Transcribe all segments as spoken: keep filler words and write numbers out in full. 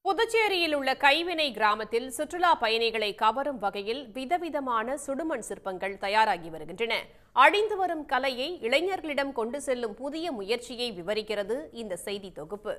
புதுச்சேரியில் உள்ள கைவினை கிராமத்தில் சுற்றுலா பயணிகளை கவரும் வகையில் விதவிதமான சுடுமண் சிற்பங்கள் தயாராகி வருகின்றன. அழிந்து வரும் கலையை இளைஞர்களிடம் கொண்டு செல்லும் புதிய முயற்சியை விவரிக்கிறது இந்த செய்தி தொகுப்பு.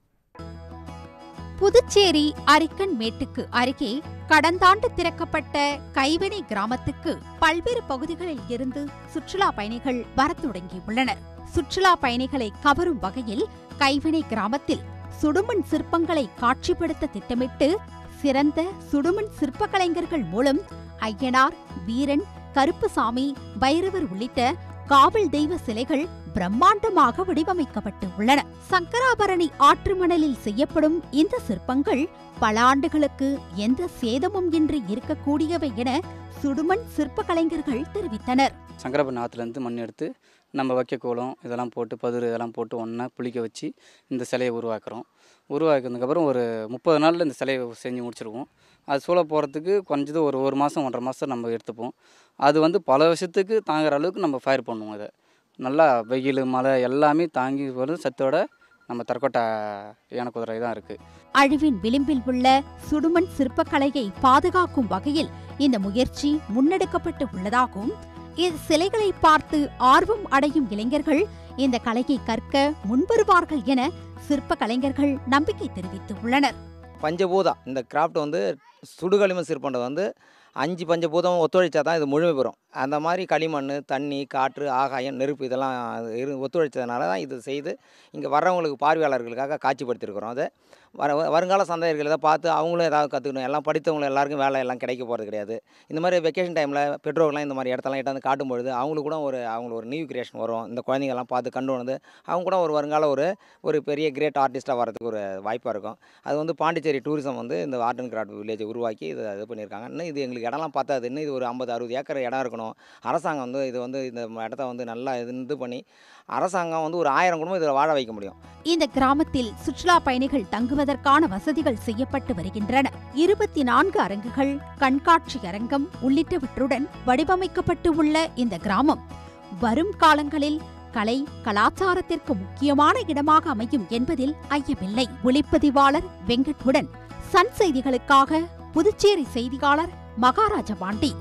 புதுச்சேரி அரிக்கன்மேட்டுக்கு அருகே கடந்த ஆண்டு திறக்கப்பட்ட கைவினை கிராமத்துக்கு பல்வேறு பகுதிகளில் இருந்து சுற்றுலா பயணிகள் வரத் தொடங்கியுள்ளனர். சுற்றுலா பயணிகளை கவரும் வகையில் கைவினை கிராமத்தில் சுடுமண் சிற்பங்களை காட்சிப்படுத்த திட்டமிட்டு சிறந்த சுடுமண் சிற்ப கலைஞர்கள் மூலம் ஐயனார், வீரன், கருப்புசாமி, பைரவர் உள்ளிட்ட காவல் தெய்வ சிலைகள் பிரம்மாண்டமாக வடிவமைக்கப்பட்டு உள்ளன. சங்கராபரணி ஆற்று மணலில் செய்யப்படும் இந்த சிற்பங்கள் பல ஆண்டுகளுக்கு எந்த சேதமும் இன்றி இருக்கக்கூடியவை என சுடுமண் சிற்ப கலைஞர்கள் தெரிவித்தனர். சங்கராபரணி ஆற்றுலேருந்து மண் எடுத்து நம்ம வைக்கக்கோலம் இதெல்லாம் போட்டு பதுரு இதெல்லாம் போட்டு ஒன்றா புளிக்க வச்சு இந்த சிலையை உருவாக்குறோம். உருவாக்கினதுக்கப்புறம் ஒரு முப்பது நாளில் இந்த சிலையை செஞ்சு முடிச்சிருவோம். அது சூழ போகிறதுக்கு குறைஞ்சது ஒரு ஒரு மாதம் ஒன்றரை மாதம் நம்ம எடுத்துப்போம். அது வந்து பல வருஷத்துக்கு தாங்குற அளவுக்கு நம்ம ஃபயர் பண்ணுவோம். அதை நல்லா வெயில் மழை எல்லாமே தாங்கி வரும் சத்தோட நம்ம தற்கொட்டை யானை குதிரை தான் இருக்குது. அழிவின் விளிம்பில் உள்ள சுடுமண் சிற்பக்கலையை பாதுகாக்கும் வகையில் இந்த முயற்சி முன்னெடுக்கப்பட்டு உள்ளதாகவும் இந்த சிலைகளை பார்த்து ஆர்வம் அடையும் இளைஞர்கள் இந்த கலையை கற்க முன்வருவார்கள் என சிற்ப கலைஞர்கள் நம்பிக்கை தெரிவித்துள்ளனர். பஞ்சபூதம் இந்த கிராஃப்ட் வந்து சுடுகளிமண் சிற்பன்றது வந்து அஞ்சு பஞ்சபூதம் ஒத்துழைச்சா தான் இது முழுமை பெறும். அந்த மாதிரி களிமண், தண்ணி, காற்று, ஆகாயம், நெருப்பு இதெல்லாம் இரு ஒத்துழைச்சதுனால தான் இது செய்து இங்கே வர்றவங்களுக்கு பார்வையாளர்களுக்காக காட்சிப்படுத்தியிருக்கிறோம். அதை வர வருங்கால சந்தையர்கள் இதை பார்த்து அவங்களும் ஏதாவது கற்றுக்கணும். எல்லாம் படித்தவங்களும் எல்லாருக்கும் வேலை எல்லாம் கிடைக்க போகிறது கிடையாது. இந்த மாதிரி வெக்கேஷன் டைமில் பெற்றோர்கள்லாம் இந்த மாதிரி இடத்தெல்லாம் இட்டாந்து காட்டும்பொழுது அவங்களுக்கு கூட ஒரு அவங்களுக்கு ஒரு நியூ கிரியேஷன் வரும். இந்த குழந்தைங்கள்லாம் பார்த்து கண்டு வந்து அவங்க கூட ஒரு வருங்கால ஒரு ஒரு பெரிய கிரேட் ஆர்டிஸ்ட்டாக வரதுக்கு ஒரு வாய்ப்பாக இருக்கும். அது வந்து பாண்டிச்சேரி டூரிசம் வந்து இந்த ஆர்ட் அண்ட் கிராஃப்ட் வில்லேஜை உருவாக்கி இதை இது பண்ணியிருக்காங்க. இன்னும் இது எங்களுக்கு இடம்லாம் பார்த்தாது. இன்னும் இது ஒரு ஐம்பது அறுபது ஏக்கர் இடம் இருக்கணும். அரசாங்கம் வந்து இது வந்து இந்த இடத்த வந்து நல்லா இது பண்ணி அரசாங்கம் வந்து ஒரு ஆயிரம் குடும்பம் இதில் வாழ வைக்க முடியும். இந்த கிராமத்தில் சுற்றுலா பயணிகள் தங்குவதற்கான வசதிகள் செய்யப்பட்டு வருகின்றன. இருபத்தி நான்கு அரங்குகள், கண்காட்சி அரங்கம் உள்ளிட்டவற்றுடன் வடிவமைக்கப்பட்டு உள்ள இந்த கிராமம் வரும் காலங்களில் கலை கலாச்சாரத்திற்கு முக்கியமான இடமாக அமையும் என்பதில் ஐயமில்லை. ஒளிப்பதிவாளர் வெங்கட்டுடன் சன் செய்திகளுக்காக புதுச்சேரி செய்தியாளர் மகாராஜ பாண்டி.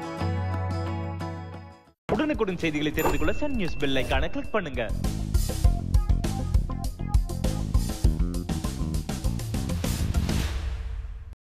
உடனுக்குடன் செய்திகளை தெரிந்து கொள்ள சன் நியூஸ் பெல் ஐகானை கிளிக் பண்ணுங்க.